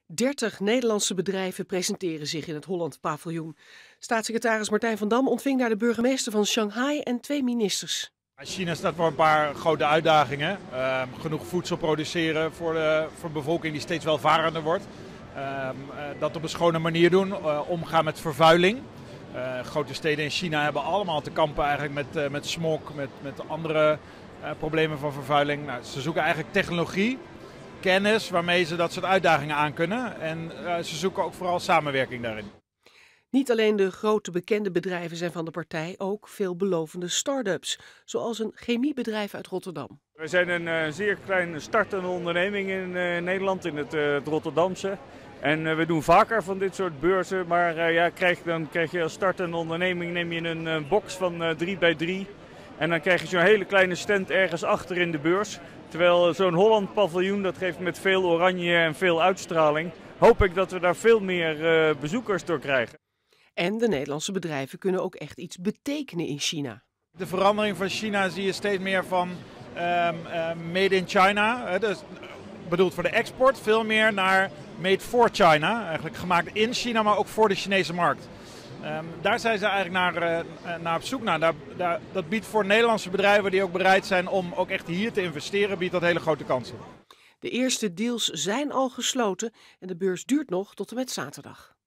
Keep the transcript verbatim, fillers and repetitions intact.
dertig Nederlandse bedrijven presenteren zich in het Holland Paviljoen. Staatssecretaris Martijn van Dam ontving daar de burgemeester van Shanghai en twee ministers. China staat voor een paar grote uitdagingen. Uh, genoeg voedsel produceren voor de, voor de bevolking die steeds welvarender wordt. Uh, uh, dat op een schone manier doen, uh, omgaan met vervuiling. Uh, grote steden in China hebben allemaal te kampen eigenlijk met, uh, met smog, met, met andere uh, problemen van vervuiling. Nou, ze zoeken eigenlijk technologie, kennis waarmee ze dat soort uitdagingen aankunnen. En uh, ze zoeken ook vooral samenwerking daarin. Niet alleen de grote bekende bedrijven zijn van de partij, ook veelbelovende start-ups, zoals een chemiebedrijf uit Rotterdam. We zijn een uh, zeer klein startende onderneming in uh, Nederland, in het, uh, het Rotterdamse. En uh, we doen vaker van dit soort beurzen, maar uh, ja, krijg, dan krijg je als startende onderneming neem je een uh, box van uh, drie bij drie. En dan krijg je zo'n hele kleine stand ergens achter in de beurs. Terwijl zo'n Holland paviljoen, dat geeft met veel oranje en veel uitstraling, hoop ik dat we daar veel meer uh, bezoekers door krijgen. En de Nederlandse bedrijven kunnen ook echt iets betekenen in China. De verandering van China zie je steeds meer van um, uh, made in China. Uh, dus bedoeld voor de export, veel meer naar made for China. Eigenlijk gemaakt in China, maar ook voor de Chinese markt. Um, daar zijn ze eigenlijk naar, uh, naar op zoek naar. Daar, daar, dat biedt voor Nederlandse bedrijven die ook bereid zijn om ook echt hier te investeren, biedt dat hele grote kansen. De eerste deals zijn al gesloten en de beurs duurt nog tot en met zaterdag.